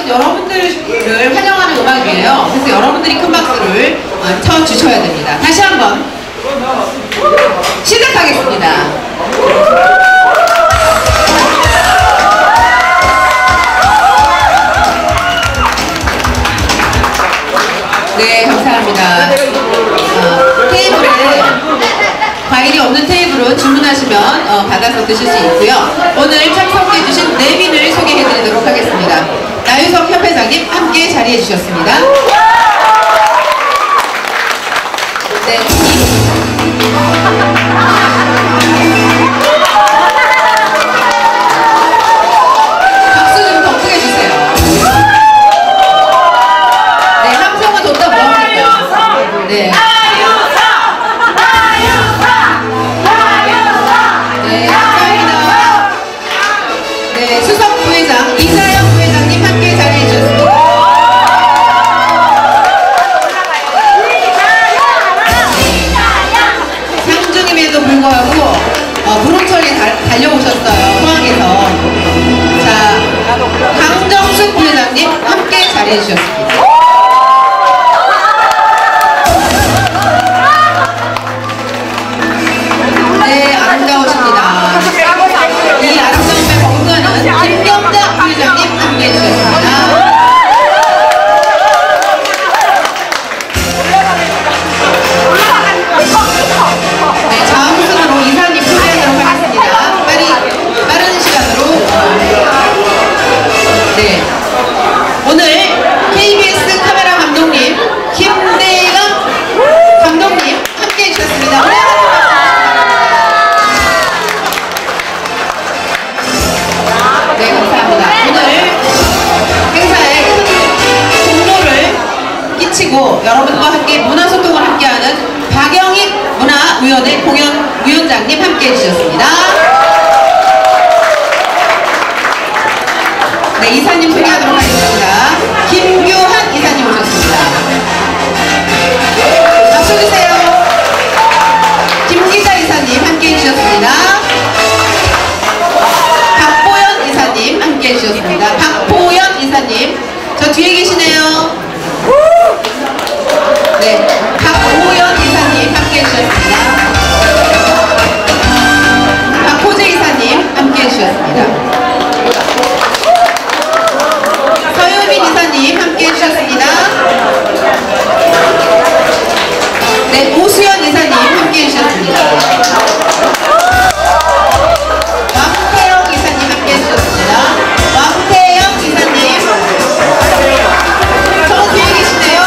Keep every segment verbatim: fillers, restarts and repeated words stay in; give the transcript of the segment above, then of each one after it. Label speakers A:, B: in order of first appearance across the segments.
A: 음악은 여러분들을 환영하는 음악이에요. 그래서 여러분들이 큰 박수를 어, 쳐주셔야 됩니다. 다시 한번 시작하겠습니다. 네, 감사합니다. 어, 테이블에 과일이 없는 테이블은 주문하시면 어, 받아서 드실 수 있고요. 오늘 참석해주신 네 분을 소개해드리도록 하겠습니다. 나유석 협회장님 함께 자리해 주셨습니다. 네. 박수 좀 더 크게 주세요. 네, 함성은 줬다 뭐 할까요? 네. 네, 감사합니다. 네, 수석 부회장 이사영 부회장님 함께 자리해 주셨습니다. 상중임에도 불구하고 어, 부름철이 달려오셨어요. 포항에서. 자, 강정숙 부회장님 함께 자리해 주셨습니다. 네, 아름다우십니다. 이 아름다움의 건가는 김경자 부회장님 함께 해주셨습니다. 네, 다음 순으로 이사님 소개하도록 하겠습니다. 빨리, 빠른 시간으로. 네. 오늘 케이비에스 카메라 감독님, 김대감 감독님 함께 해주셨습니다. 네, 감사합니다. 오늘 행사에 큰 공로를 끼치고 여러분과 함께 문화소통을 함께하는 박영익 문화위원회 공연위원장님 함께 해주셨습니다. 네, 이사님 소개하도록 하겠습니다. 김규한 이사님 오셨습니다. 박수 주세요. 김기자 이사님 함께 해주셨습니다. 박보연 이사님 함께 해주셨습니다. 박보연 이사님, 저 뒤에 계시네요. 네, 박보연 이사님 함께 해주셨습니다. 박호재 이사님 함께 해주셨습니다. 서유민 이사님 함께 해주셨습니다. 네, 오수연 이사님 함께 해주셨습니다. 왕태영 이사님 함께 해주셨습니다. 왕태영 이사님, 저 뒤에 계시네요.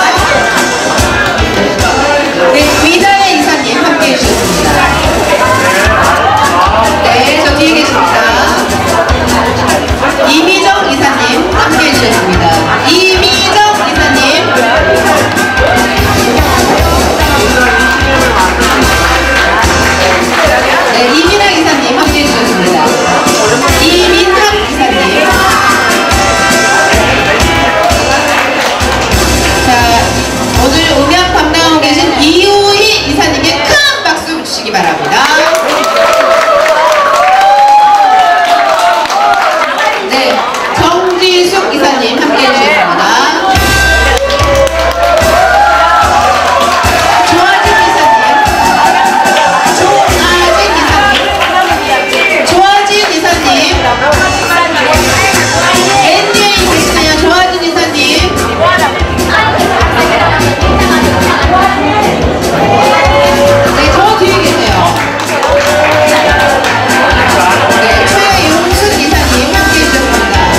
A: 네, 위다혜 이사님 함께 해주셨습니다. 네, 저 뒤에 계십니다. 이미정 이사님 함께 해주셨습니다. 이미정 이사님. 네, 이민학 이사님 함께 해주셨습니다. 이민학 이사님. 자, 오늘 음향 담당하고 계신 이우희 이사님께 큰 박수 주시기 바랍니다. 네, 정지숙 이사님 함께 해주셨습니다. 조아진 이사님, 조아진 이사님, 조아진 이사님, 엔디에이 계시나요? 조아진 이사님. 네, 저 뒤에 계세요. 네, 최용순 이사님 함께 해주셨습니다.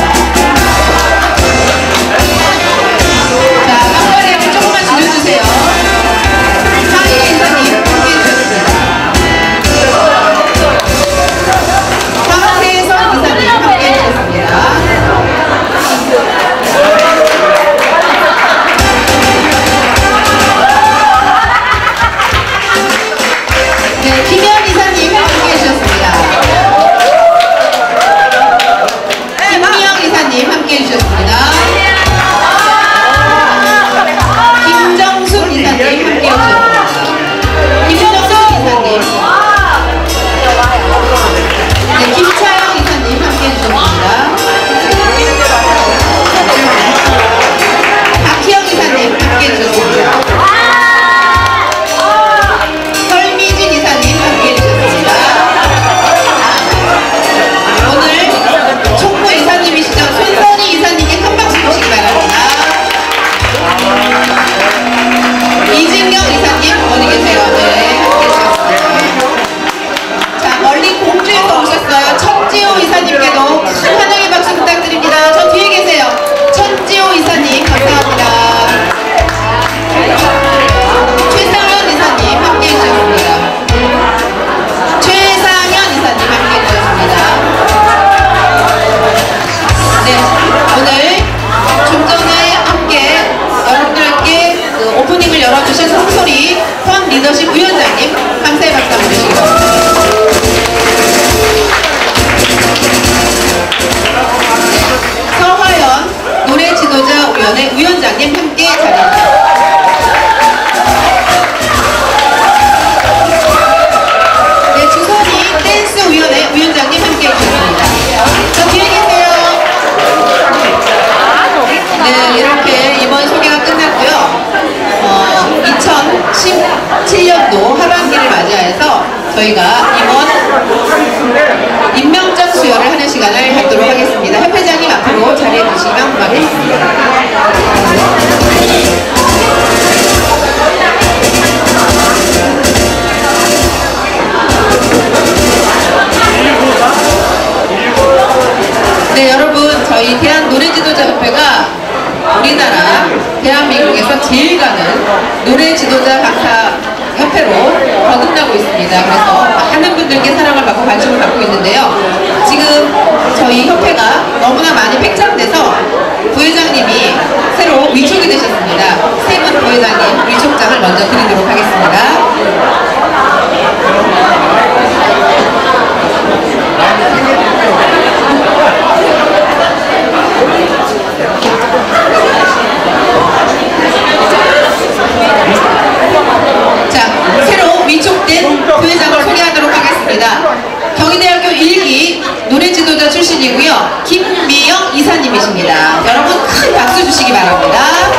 A: 위원회 위원장님 함께 자리합니다. 네, 주선이 댄스위원회 위원장님 함께 해주셨습니다. 저 뒤에 계세요. 네, 이렇게 이번 소개가 끝났고요. 어, 이천십칠 년도 하반기를 맞이해서 저희가 이번 임명장 수여를 하는 시간을 갖도록 하겠습니다. 협회장님 앞으로 자리해 주시면 고맙겠습니다. 네, 여러분, 저희 대한노래지도자협회가 우리나라 대한민국에서 제일 가는 노래지도자 강사 협회로 거듭나고 있습니다. 그래서 많은 분들께 사랑을 받고 관심을 받고 있는데요. 지금 저희 협회가 너무나 많이 팽창돼서 부회장님이 새로 위촉이 되셨습니다. 세 분 부회장님 위촉장을 먼저 드리도록 하겠습니다. 자, 새로 위촉된 부회장을 소개하도록 하겠습니다. 경희대학교 일 기 노래지도자 출신이고요. 김미영 이사님이십니다. 여러분 큰 박수 주시기 바랍니다.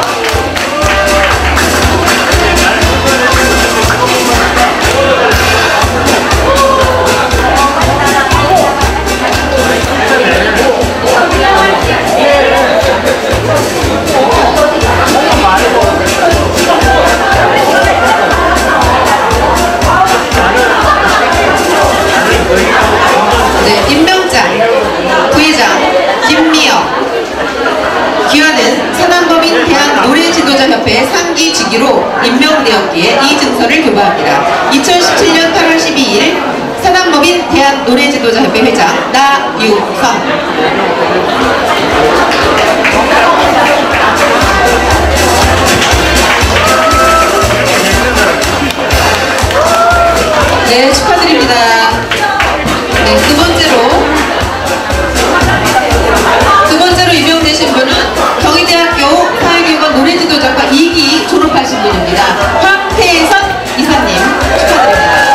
A: 네, 임명장 부회장 김미영. 기와는 사단법인 대한노래지도자협회 상기 직위로 임명되었기에 이 증서를 교부합니다. 이천십칠 년 팔월 십이일 사단법인 대한노래지도자협회 회장 나유성. 네, 축하드립니다. 네, 두 번째로 두 번째로 임명되신 분은 경희대학교 사회교육원 노래지도자과 이 기 졸업하신 분입니다. 황태선 이사님 축하드립니다.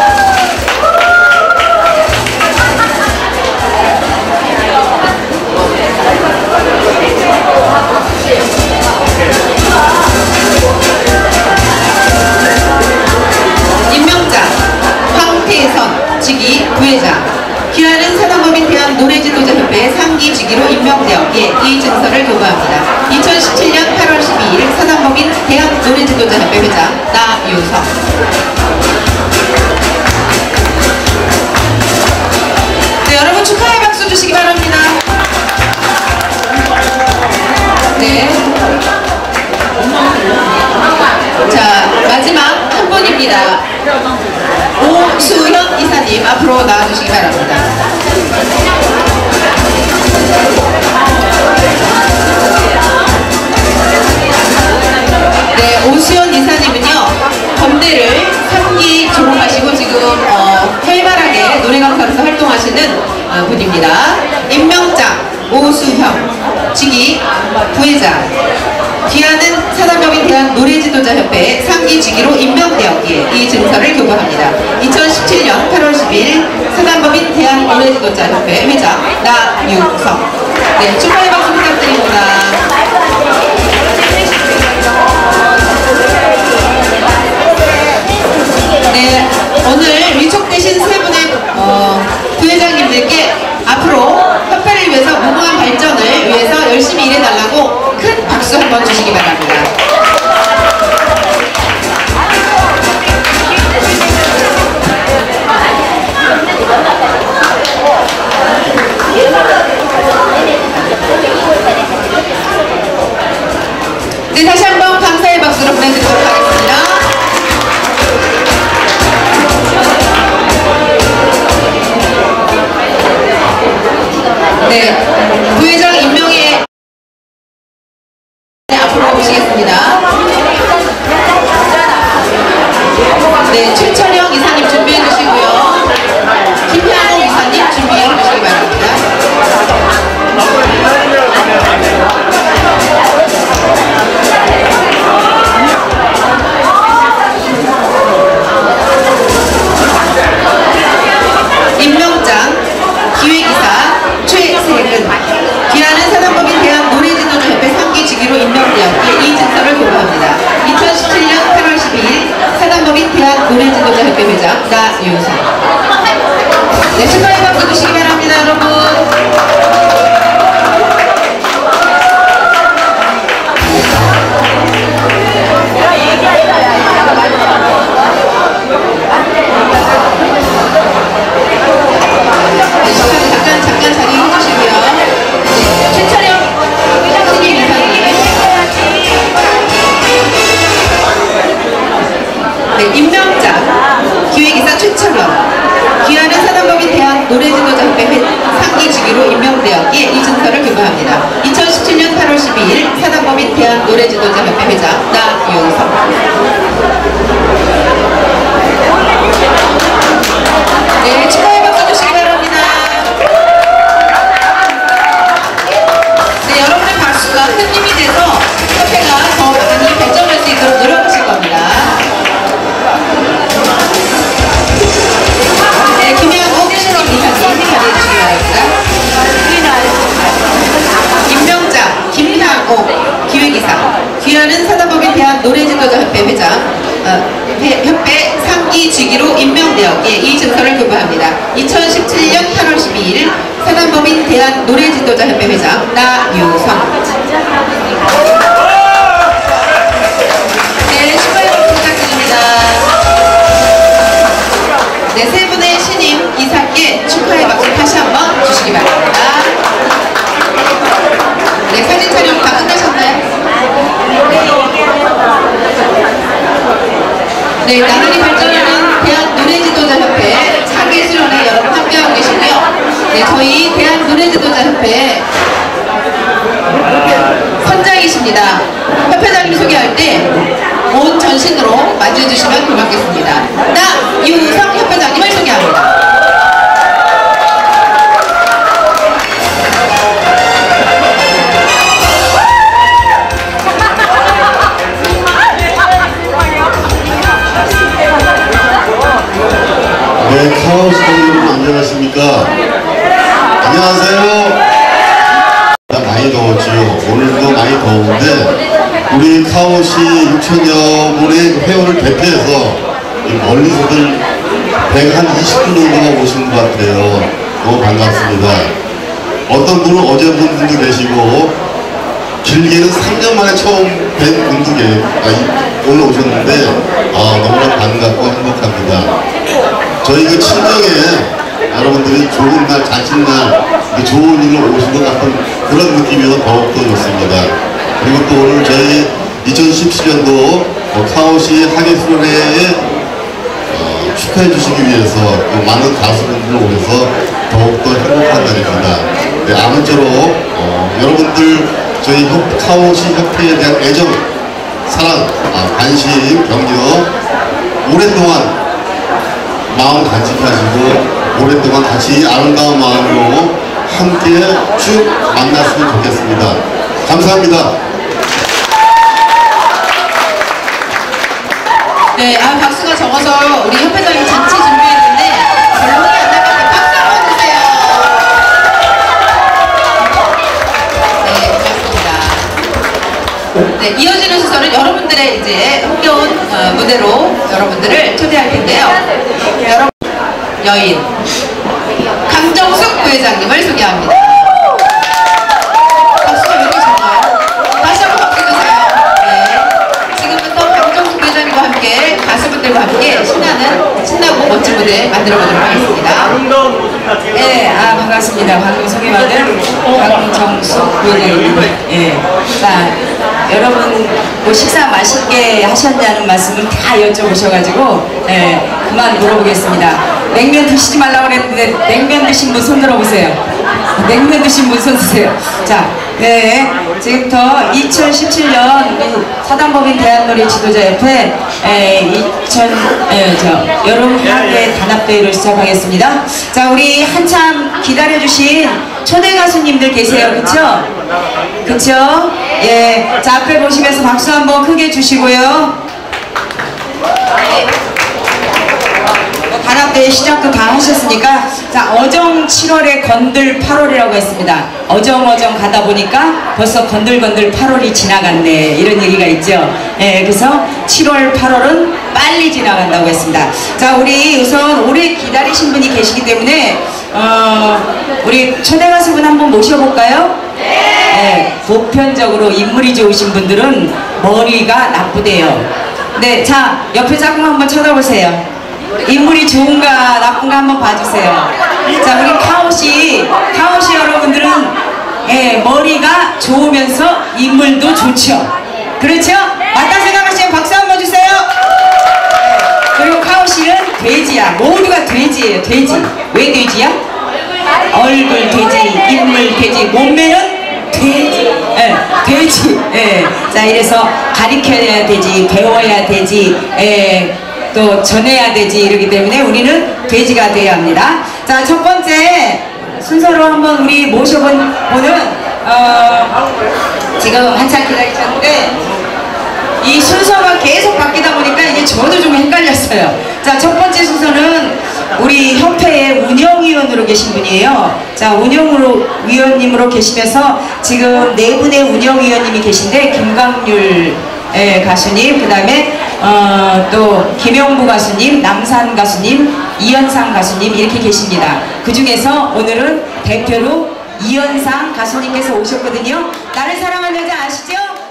A: 임명장 황태선 직위 부회장. 기와는 사단법인 대한노래지도자협회 상기 직위로 임명되었기에 이 증서를 교부합니다. 이천십칠 년 팔월 십이일 사단법인 대한노래지도자협회 회장 나유성. 네, 여러분 축하의 박수 주시기 바랍니다. 네. 자, 마지막 한 분입니다. 오수현 이사님 앞으로 나와주시기 바랍니다. 네, 오수현 이사님은요 검대를 삼 기 졸업하시고 지금 어, 활발하게 노래 강사로서 활동하시는 어, 분입니다. 임명장 오수현 직위 부회장. 기아는 사단법인 대한노래지도자협회 상기 직위로 임명되었기에 이 증서를 교부합니다. 이천십칠 년 팔월 십일 사단법인 대한노래지도자협회 회장 나유성. 네, 축하의 박수 부탁드립니다. 네, 오늘 위촉되신 세 분의 어, 부회장님들께 앞으로 협회를 위해서 무궁한 발전을 위해서 열심히 일해달라고 큰 박수 한번 주시기 바랍니다. 네, 다시 한번 감사의 박수로 보내드리도록 하겠습니다. 이천십칠 년 팔월 십이일 사단법인 대한노래지도자협회 회장 나유성. 네, 축하의 박수 주시기 바랍니다. 네, 여러분의 박수가 큰 힘이 돼서 협회가 더 많이 발전할 수 있도록 노력하실 겁니다. 네, 김양옥 신임 이사님 자리해 주시기 바랍니다. 김명자, 김양옥 기획이사, 귀하는 사단법인 대한노래지도자협회 회장, 어, 협회 상기 직위로 임명되었기에 이 증서를 교부합니다. 이천십칠 년 팔월 십이일 사단법인 대한노래지도자협회 회장 나유성. 네, 축하의 박수 부탁드립니다. 네, 세 분의 신임 이사께 축하의 박수 다시 한번 주시기 바랍니다. 네, 사진 촬영 다 끝나셨나요? 네, 나날이 발전하는 대한노래지도자협회 차기 수련회 여러분 함께하고 계시고요. 네, 저희 대한노래지도자협회 선장이십니다. 협회장님 소개할 때 온 전신으로 맞이해주시면 고맙겠습니다. 나유성 협회장님을 소개합니다.
B: 네, 카오스 여러분 안녕하십니까? 안녕하세요. 많이 더웠지요. 오늘도 많이 더운데 우리 카오시 육천여 분의 회원을 대표해서 멀리서들 백이십 분 정도가 오신 것 같아요. 너무 반갑습니다. 어떤 분은 어제 본 분도 계시고 길게는 삼 년 만에 처음 뵌 분도 계, 아, 오늘 오셨는데 아, 너무나 반갑고 행복합니다. 저희 그 친정에 여러분들이 좋은 날, 잔칫날, 좋은 일로 오신 것 같은 그런 느낌이어서 더욱더 좋습니다. 그리고 또 오늘 저희 이천십칠 년도 카오시 하계수련회에 어, 축하해 주시기 위해서 또 많은 가수분들 오셔서 더욱더 행복한 날입니다. 네, 아무쪼록 어, 여러분들 저희 협, 카오시 협회에 대한 애정, 사랑, 아, 관심, 격려 오랫동안 마음 간직하시고 오랫동안 같이 아름다운 마음으로 함께 쭉 만났으면 좋겠습니다. 감사합니다.
A: 네, 아, 박수가 적어서 우리 협회장님 잔치 준비했는데 별로 흥이 안 날 것 같아요. 박수 한번 주세요. 네, 고맙습니다. 네, 이어지는 순서는 여러분들의 이제 흥겨운 어, 무대로 여러분들을 초대할 텐데요. 여러분, 여인 강정숙 부회장님을 소개합니다. 박수가 왜 이렇게 적어요? 다시 한번 박수 주세요. 네, 지금부터 강정숙 부회장님과 함께 가수분들과 함께 신나는 신나고 멋진 무대 만들어 보도록 하겠습니다.
C: 네, 아 반갑습니다. 방금 소개받은 강정숙 부회장입니다. 예, 자 여러분 뭐 식사 맛있게 하셨냐는 말씀을 다 여쭤보셔가지고 예, 그만 물어보겠습니다. 냉면 드시지 말라고 그랬는데 냉면 드신 분 손 들어보세요. 냉면 드신 분 손 드세요. 자, 네, 지금부터 이천십칠 년 사단법인 대한노래지도자협회 이천 에, 저 여름학예 단합대회를 시작하겠습니다. 자, 우리 한참 기다려주신 초대 가수님들 계세요, 그쵸? 그쵸? 예, 자, 앞에 보시면서 박수 한번 크게 주시고요. 네. 단합대회 시작도 다 하셨으니까 자, 어정 칠월에 건들 팔월이라고 했습니다. 어정어정 가다 보니까 벌써 건들건들 팔월이 지나갔네 이런 얘기가 있죠. 예, 그래서 칠월 팔월은 빨리 지나간다고 했습니다. 자, 우리 우선 오래 기다리신 분이 계시기 때문에 어, 우리 초대 가수분 한번 모셔볼까요? 네, 보편적으로 인물이 좋으신 분들은 머리가 나쁘대요. 네, 자, 옆에 짝꿍 한번 쳐다보세요. 인물이 좋은가 나쁜가 한번 봐주세요. 자, 우리 카오시 카오시 여러분들은 예, 머리가 좋으면서 인물도 좋죠. 그렇죠? 맞다 생각하시면 박수 한번 주세요. 그리고 카오시는 돼지야. 모두가 돼지예요. 돼지. 왜 돼지야? 얼굴 돼지, 인물 돼지, 몸매는 돼지, 예, 돼지, 예. 자, 이래서 가르쳐야 되지, 배워야 되지, 예, 또 전해야 되지, 이러기 때문에 우리는 돼지가 되어야 합니다. 자, 첫 번째 순서로 한번 우리 모셔본 분은, 어, 지금 한참 기다리셨는데, 이 순서가 계속 바뀌다 보니까 이게 저도 좀 헷갈렸어요. 자, 첫 번째 순서는 우리 협회의 운영위원으로 계신 분이에요. 자, 운영위원님으로 계시면서 지금 네 분의 운영위원님이 계신데, 김강률 예, 가수님, 그 다음에 어, 또 김영부 가수님, 남산 가수님, 이현상 가수님 이렇게 계십니다. 그 중에서 오늘은 대표로 이현상 가수님께서 오셨거든요. 나를 사랑하는 여자 아시죠?